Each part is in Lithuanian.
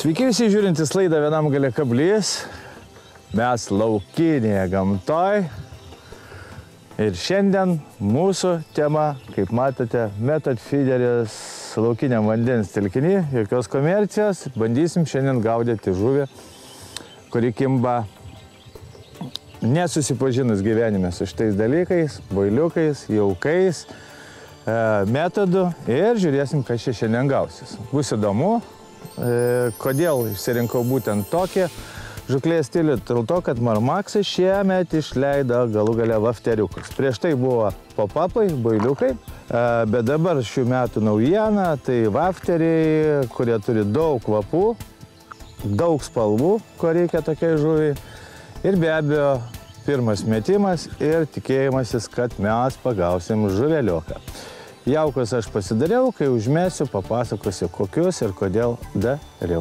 Sveiki visi žiūrintys laidą Vienam gale kablys. Mes laukinėje gamtoj. Ir šiandien mūsų tema, kaip matote, method feederis laukiniam vandens telkiny, jokios komercijos. Bandysim šiandien gaudyti žuvį, kuri kimba nesusipažinus gyvenime su šitais dalykais, boiliukais, jaukais, metodu ir žiūrėsim, kas čia šiandien gausis. Bus įdomu. Kodėl išsirinkau būtent tokį žuklės stilių? Dėl to, kad Marmaxas šiemet išleido galų gale vafteriukus. Prieš tai buvo pop-upai, boiliukai, bet dabar šių metų naujiena, tai vafteriai, kurie turi daug kvapų, daug spalvų, ko reikia tokiai žuviai. Ir be abejo, pirmas metimas ir tikėjimasis, kad mes pagausim žuveliuką. Jaukus aš pasidariau, kai užmesiu, papasakosiu, kokius ir kodėl dariau.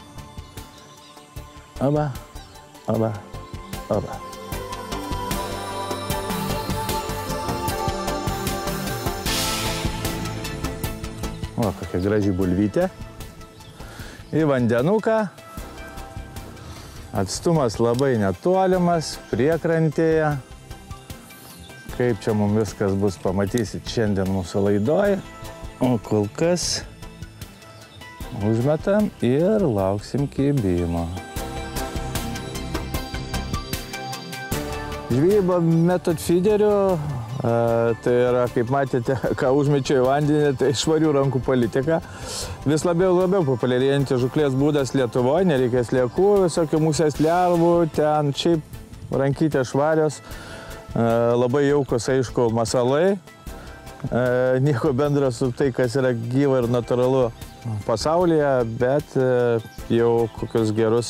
Oba, oba, oba. O, kokia graži bulvytė. Į vandenuką. Atstumas labai netolimas, priekrantėje. Kaip čia mums viskas bus, pamatysit šiandien mūsų laidoj. O kol kas užmetam ir lauksim kibimo. Žvejyba method feederiu, tai yra, kaip matėte, ką užmečiau į vandenį, tai švarių rankų politika. Vis labiau populiarėjantis žuklės būdas Lietuvoje, nereikės sliekų, visokių musės lervų, ten šiaip rankytės švarios. Labai jaukus, aišku, masalai, nieko bendro su tai, kas yra gyva ir natūralu pasaulyje, bet jau kokius gerus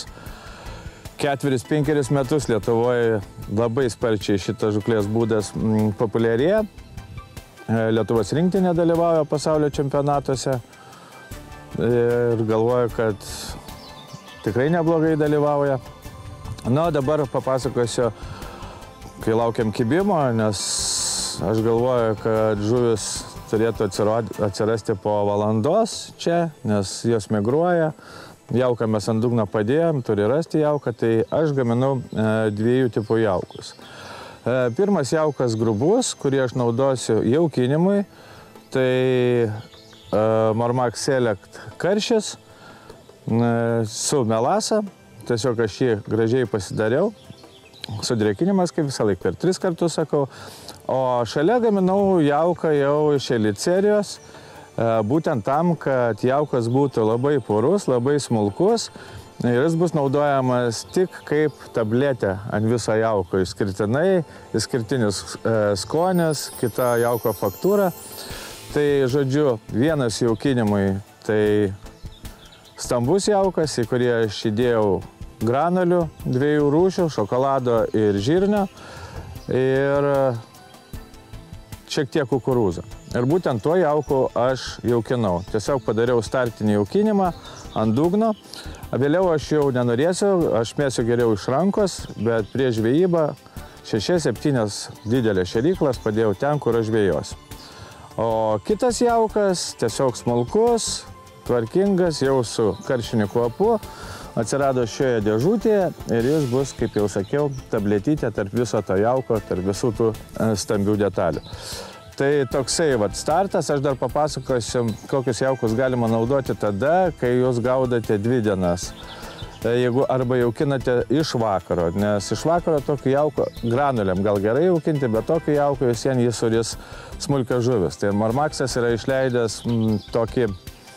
4-5 metus Lietuvoje labai sparčiai šitas žuklės būdas populiarėja. Lietuvos rinktinė dalyvauja pasaulio čempionatuose ir galvoju, kad tikrai neblogai dalyvauja. Na, dabar papasakosiu, kai laukiam kibimo, nes aš galvoju, kad žuvis turėtų atsirasti po valandos čia, nes jos migruoja. Jauką mes ant dugno padėjom, turi rasti jauką, tai aš gaminau dviejų tipų jaukus. Pirmas jaukas grubus, kurį aš naudosiu jaukinimui, tai Marmax Select karšis su melasa. Tiesiog aš jį gražiai pasidariau. Sudrėkinimas, kaip visą laiką, per 3 kartus sakau. O šalia gaminau jauką jau iš elicerijos, būtent tam, kad jaukas būtų labai purus, labai smulkus. Ir jis bus naudojamas tik kaip tabletė ant viso jauko, išskirtinis skonis, kita jauko faktūra. Tai, žodžiu, vienas jaukinimui, tai stambus jaukas, į kurį aš įdėjau granulių, 2 rūšių, šokolado ir žirnio ir šiek tiek kukurūzą. Ir būtent tuo jauku aš jaukinau. Tiesiog padariau startinį jaukinimą ant dugno. Vėliau aš jau nenorėsiu, aš mėsiu geriau iš rankos, bet prieš žvejybą 6-7 didelės šėryklas padėjau ten, kur aš žvejosiu. O kitas jaukas, tiesiog smulkus, tvarkingas, jau su karšiniu kvapu, atsirado šioje dėžutėje ir jis bus, kaip jau sakiau, tabletytė tarp viso to jauko, tarp visų tų stambių detalių. Tai toksai startas, aš dar papasakosiu, kokius jaukus galima naudoti tada, kai jūs gaudote 2 dienas. Jeigu arba jaukinate iš vakaro, nes iš vakaro tokį jauką granuliam gal gerai jaukinti, bet tokį jauką visien jis suris smulkios žuvis. Tai Marmaxas yra išleidęs tokį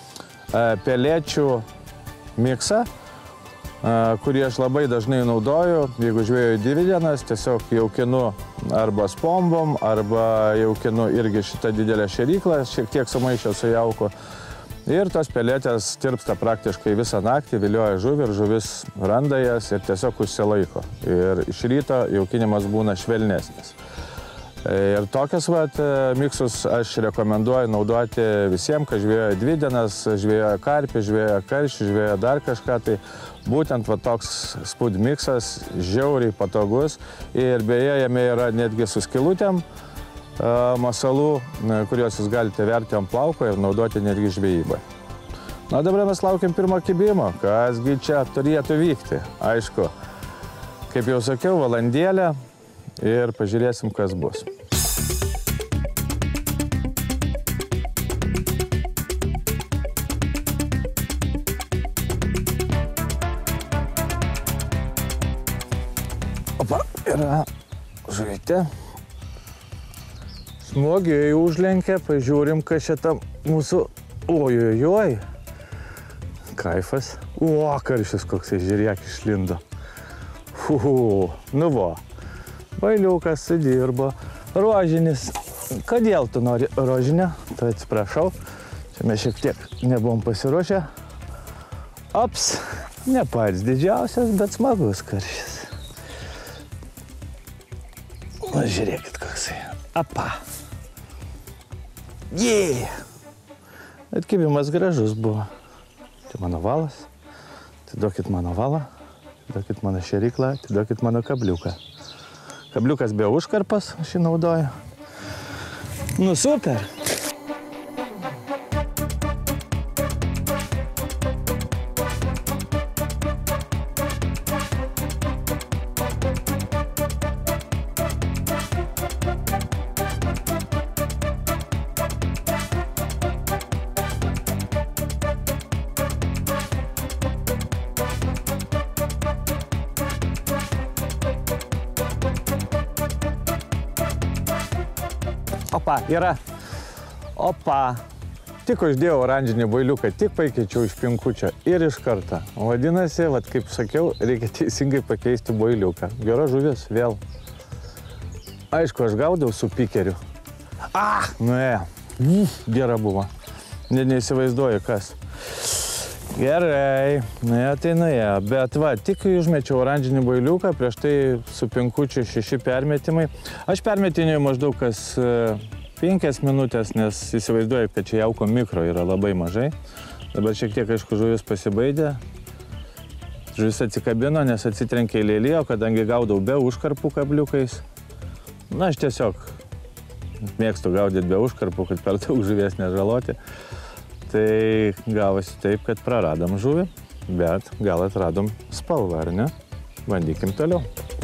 pelėčių miksą, kurį aš labai dažnai naudoju. Jeigu žvėjoju 2 dienas, tiesiog jaukinu arba spombom, arba jaukinu irgi šitą didelę šėryklą, šiek tiek sumaišęs su jauku. Ir tos pelėtės tirpsta praktiškai visą naktį, vilioja žuvį ir žuvis randa jas ir tiesiog užsilaiko. Ir iš ryto jaukinimas būna švelnesnis. Ir tokias miksus aš rekomenduoju naudoti visiems, kad žvėjoja 2 dienas, žvėjoja karpį, žvėjoja karšį, žvėjoja dar kažką. Tai būtent toks spud miksas, žiauriai patogus. Ir beje, jame yra netgi su skylutėm masalų, kuriuos jūs galite verti ant plauko ir naudoti netgi žvejybai. Na, dabar mes laukiam pirmo kibimo, kasgi čia turėtų vykti. Aišku, kaip jau sakiau, valandėlę ir pažiūrėsim, kas bus. Opa, yra žuvytė. Smogiai užlenkia, pažiūrim, kas šitą mūsų... Ojojoj. Kaifas. O, karšis koksai, žiūrėk, išlindo. Nu vo. Bailiukas sudirbo. Rožinis. Kodėl tu nori rožinę? Tai atsiprašau. Čia mes šiek tiek nebuvom pasiruošę. Ops. Ne pats didžiausias, bet smagus karšis. Na, žiūrėkit koksai. Apa. Jee. Atkibimas gražus buvo. Tai mano valas. Atiduokit mano valą. Atiduokit mano šėryklą. Atiduokit mano kabliuką. Kabliukas be užkarpas, aš jį naudoju. Nu, super. Opa, yra. Opa. Tik uždėjau oranžinį bailiuką, tik pakeičiau iš pinkučio ir iš karto. Vadinasi, vat, kaip sakiau, reikia teisingai pakeisti bailiuką. Gera žuvis, vėl. Aišku, aš gaudau su pikeriu. Nuėjo. Gera buvo. Net neįsivaizduoju, kas. Gerai. Nuėjo, tai nuėjo. Bet va, tik užmečiau oranžinį bailiuką, prieš tai su pinkučiu 6 permetimai. Aš permetinėjau maždaug kas 5 minutės, nes įsivaizduoju, kad čia jauko mikro yra labai mažai. Dabar šiek tiek, aišku, žuvis pasibaidė. Žuvis atsikabino, nes atsitrenkė į lėliją, kadangi gaudau be užkarpų kabliukais. Na, aš tiesiog mėgstu gaudyti be užkarpų, kad per daug žuvies nežaloti. Tai gavosi taip, kad praradom žuvį, bet gal atradom spalvą, ar ne? Bandykim toliau.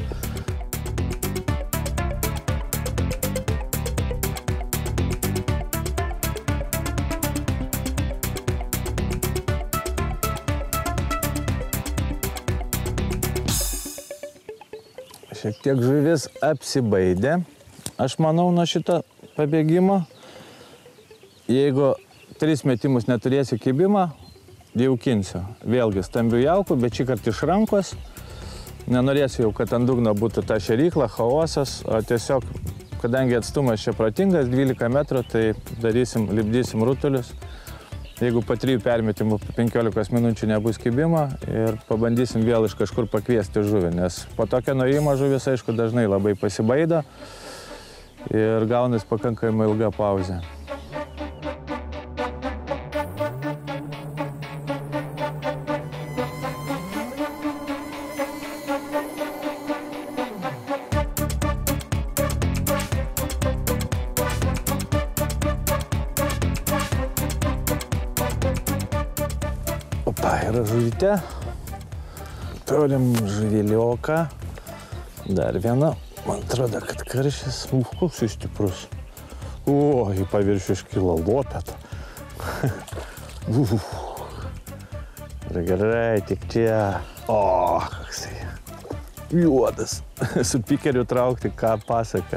Šiek tiek žuvis apsibaidė. Aš manau, nuo šito pabėgimo, jeigu 3 metimus neturėsiu kibimą, jaukinsiu. Vėlgi stambių jaukų, bet šį kartą iš rankos. Nenorėsiu jau, kad ant dugno būtų ta šėrykla, chaosas, o tiesiog, kadangi atstumas čia protingas, 12 metrų, tai lipdysim rutulius. Jeigu po 3 permetimų 15 minučių nebus kibimo ir pabandysim vėl iš kažkur pakviesti žuvį, nes po tokio nuėjimo žuvis, aišku, dažnai labai pasibaido ir gaunas pakankamai ilga pauzė. Opa, yra žuvytė. Turim žuvilioką. Dar viena. Man atrodo, kad karšis. Koks jis stiprus. O, į paviršių iškilo lopeta. Gerai, tik čia. O, koksai. Juodas. Su pikeriu traukti, ką pasaka.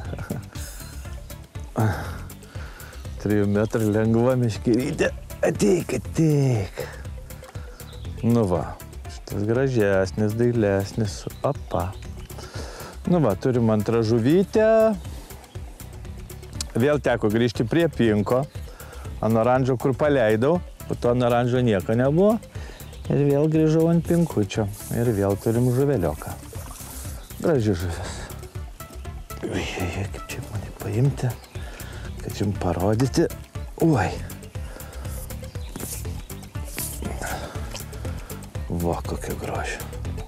3 metrų lengva meškerytė. Ateik, ateik. Nu va, šitas gražesnis, dailesnis. Opa. Nu va, turim antrą žuvytę. Vėl teko grįžti prie pinko. Ant oranžo, kur paleidau. Po to ant oranžo nieko nebuvo. Ir vėl grįžau ant pinkučio. Ir vėl turim žuvelioką. Graži žuvis. Kaip čia mane paimti, kad jums parodyti. Oi. Va, kokia grožia.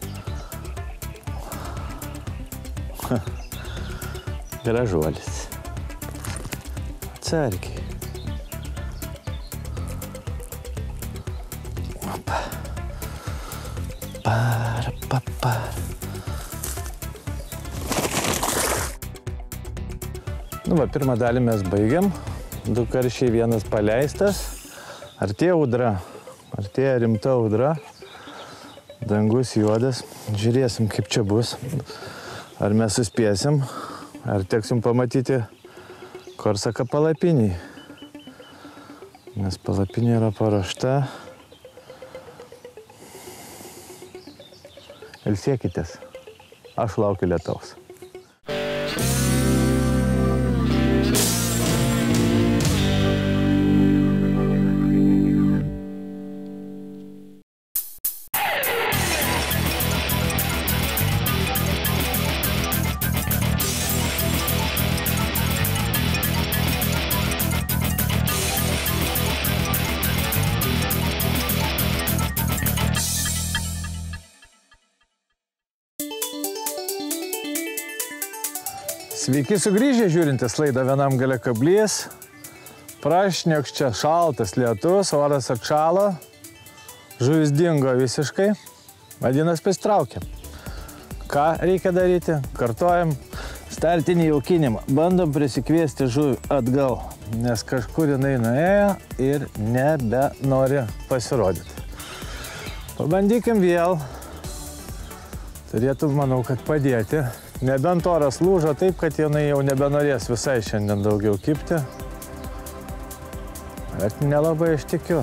Gražuolis. Atsargiai. Nu, va, pirmą dalį mes baigiam. 2 karšiai, 1 paleistas. Artėja audra. Artėja rimta audra. Dangus juodas. Žiūrėsim, kaip čia bus. Ar mes suspėsim, ar teksim pamatyti Korsaką palapiniai. Nes palapinė yra paruošta. Ilsėkitės. Aš laukiu lietaus. Sveiki sugrįžę, žiūrintis laidą Vienam gale kablys. Prašniokščia šaltas lietus, oras atšalo, žuvis dingo visiškai, vadinasi pritraukėm. Ką reikia daryti? Kartojam startinį jaukinimą. Bandom prisikviesti žuvį atgal, nes kažkur jinai nuėjo ir nebenori pasirodyti. Pabandykim vėl. Turėtų, manau, kad padėti. Nebent oras lūžo taip, kad jinai jau nebenorės visai šiandien daugiau kibti. Bet nelabai aš tikiu.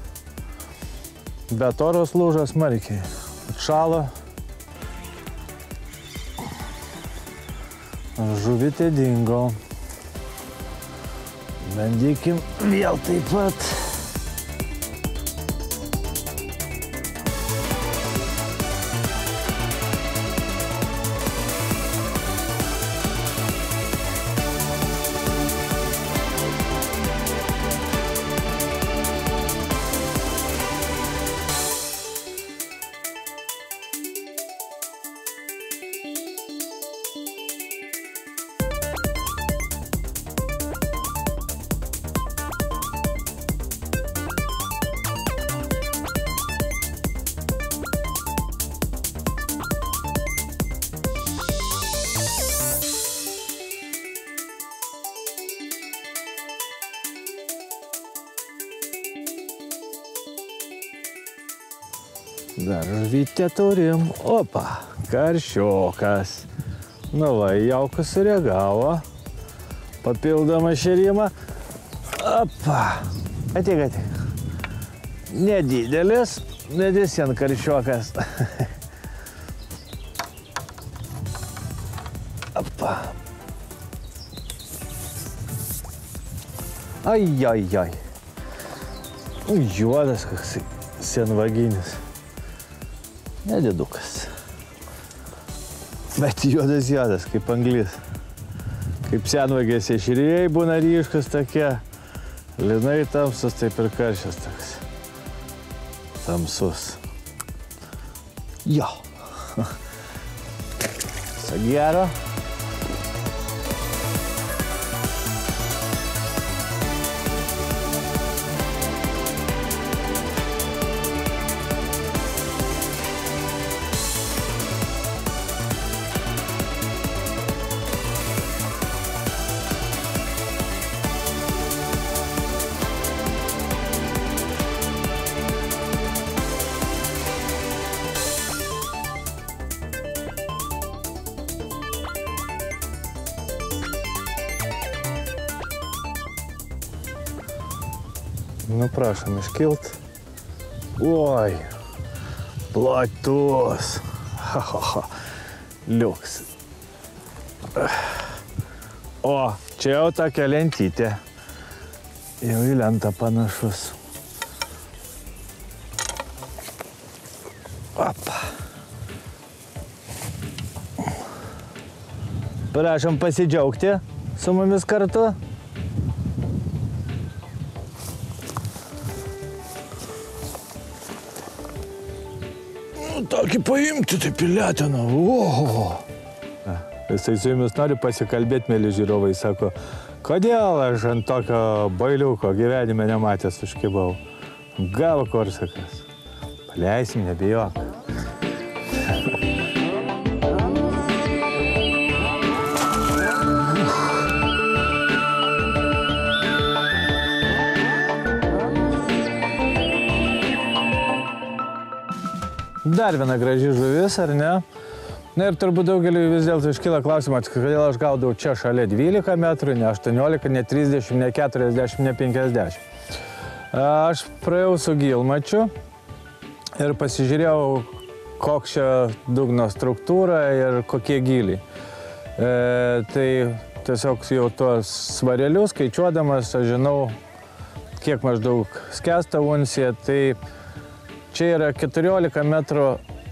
Bet oras lūžo smarkiai. Atšalo. Žuvytė dingo. Bandykim vėl taip pat. Dar žuvytę turim. Opa, karšiokas. Nu va, jaukas sureagavo. Papildomą šėrimą. Opa. Ateik, ateik. Nedidelis, bet vis vien karšiokas. Opa. Ai, ai, ai. Juodas koks senvaginis. Nedidukas. Bet juodas, kaip anglis. Kaip senvagės ešeriai būna ryškus tokie. Linai tamsus, taip ir karšis toks. Tamsus. Jo. Viso gero. Nu, prašom iškilt. Oi, platus. Ha, ha, ha. Liuks. O, čia jau tokia lentytė. Jau į lentą panašus. Opa. Prašom pasidžiaugti su mumis kartu. Tokį paimti, tai piletiną. Oho. Jisai su jumis nori pasikalbėti, mėly žiūrovai, sako, kodėl aš ant tokio bailiuko gyvenime nematęs užkibau. Gal Korsakas. Paleisim, nebijok. Dar viena graži žuvis, ar ne? Na ir turbūt daugeliu vis dėlto iškyla klausimas, kodėl aš gaudau čia šalia 12 metrų, ne 18, ne 30, ne 40, ne 50. Aš praėjau su gilmačiu ir pasižiūrėjau, koks čia dugno struktūra ir kokie giliai. Tai tiesiog jau tuos svarelius skaičiuodamas, aš žinau, kiek maždaug skęsta uncija. Tai čia yra 14 metrų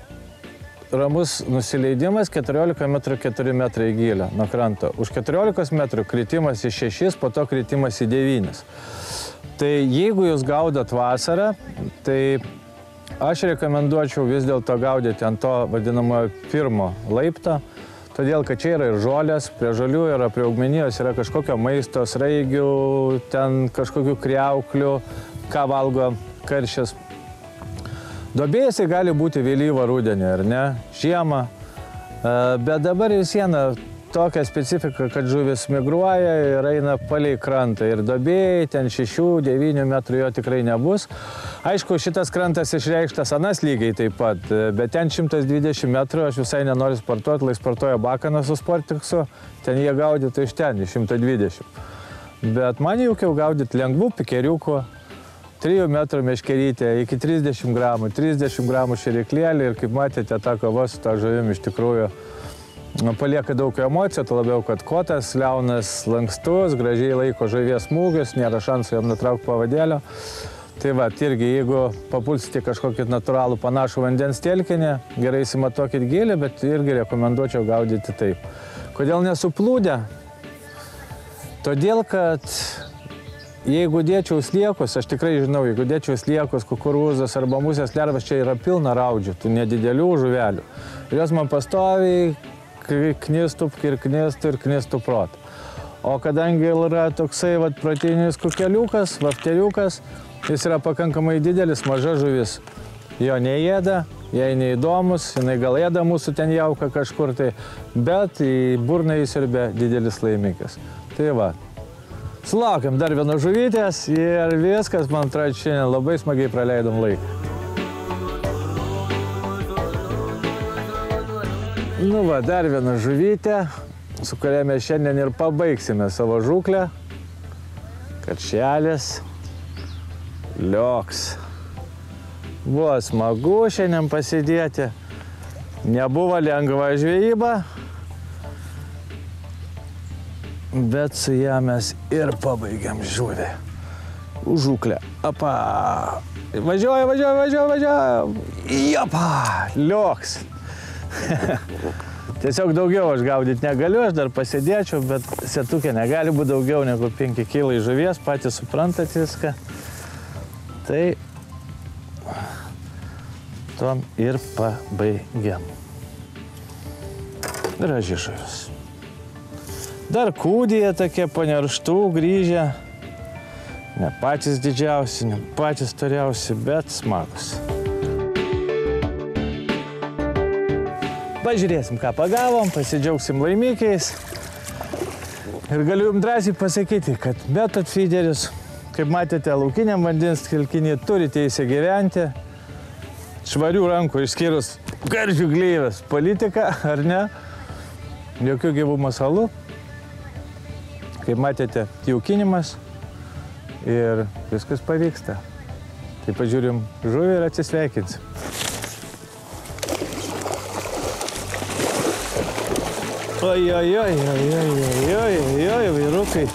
ramus nusileidimas, 14 metrų 4 metrai gylio nuo kranto. Už 14 metrų kritimas į 6, po to kritimas į 9. Tai jeigu jūs gaudot vasarą, tai aš rekomenduočiau vis dėlto gaudyti ant to vadinamojo pirmo laipto, todėl, kad čia yra ir žolės, prie žolių yra, prie augmenijos yra kažkokio maisto, sraigių, ten kažkokių kriauklių, ką valgo karšis. Duobėjai gali būti vėlyvą rudenį, ar ne, žiemą, bet dabar vis viena tokia specifika, kad žuvis migruoja ir eina palei krantą ir duobėjai, ten 6-9 metrų jo tikrai nebus. Aišku, šitas krantas išreikštas anas lygiai taip pat, bet ten 120 metrų aš visai nenoriu sportuoti, lai sportuoja Bakaną su Sportiksu, ten jie gaudytų iš ten, iš 120. Bet man jaukiau gaudyti lengvų pikeriukų, 3 metrų meškerytė, iki 30 gramų šėriklėlį ir kaip matėte, ta kova su ta žuvim iš tikrųjų palieka daug emocijų, to labiau, kad kotas, liaunas, lankstus, gražiai laiko žuvies smūgius, nėra šansų jam nutraukti pavadėlio. Tai va, irgi, jeigu papulsite kažkokį natūralų panašų vandens telkinį, gerai įsimatuokit gylį, bet irgi rekomenduočiau gaudyti taip. Kodėl nesuplūdę? Todėl, kad jeigu dėčiau sliekus, aš tikrai žinau, jeigu dėčiau sliekus, kukurūzus arba musės lervas, čia yra pilna raudžių, tų nedidelių žuvelių. Ir jos man pastoviai knistų ir knistų protą. O kadangi yra toksai proteinis kukeliukas, vafteriukas, jis yra pakankamai didelis, maža žuvis. Jo neėda, jai neįdomus, jinai gal ėda mūsų ten jauką kažkur tai, bet į burną įsiurbia didelis laimikis. Tai va. Sulaukiam dar vienos žuvytės ir viskas, man atrodo, šiandien labai smagiai praleidom laiką. Nu va, dar viena žuvytė, su kuria mes šiandien ir pabaigsime savo žūklę. Karšelis, lioks. Buvo smagu šiandien pasidėti, nebuvo lengva žvejyba, bet su ją mes ir pabaigiam žuvį. Žūklę. Apa. Važiuoja. Japa. Lioks. Tiesiog daugiau aš gaudyti negaliu, aš dar pasėdėčiau, bet setukė negali būti daugiau negu 5 kilai žuvies, patys suprantat viską. Tai tom ir pabaigiam. Graži žuvis. Dar kūdyje tokie po nerštų grįžę. Ne patys didžiausi, ne patys storiausi, bet smagus. Pažiūrėsim, ką pagavom, pasidžiaugsim laimikiais. Ir galiu jums drąsiai pasakyti, kad Method feederis, kaip matėte, laukiniam vandens telkiny turi teisę gyventi. Švarių rankų išskyrus karšių gleivės politiką, ar ne? Jokių gyvų masalų. Kaip matėte, jaukinimas ir viskas pavyksta. Tai pažiūrim žuvį ir atsisveikinsim. Oi, vyrukai.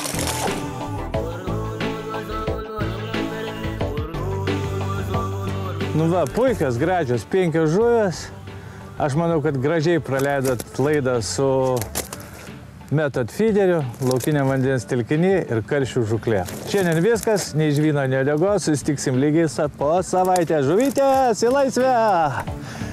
Nu va, puikios, gražios 5 žuvės. Aš manau, kad gražiai praleidot laidą su Method feederiu, laukiniam vandens telkiny ir karšių žūklė. Šiandien viskas, nei žvyno, nei uodegos, susitiksim lygiai po savaitę. Žuvytės į laisvę!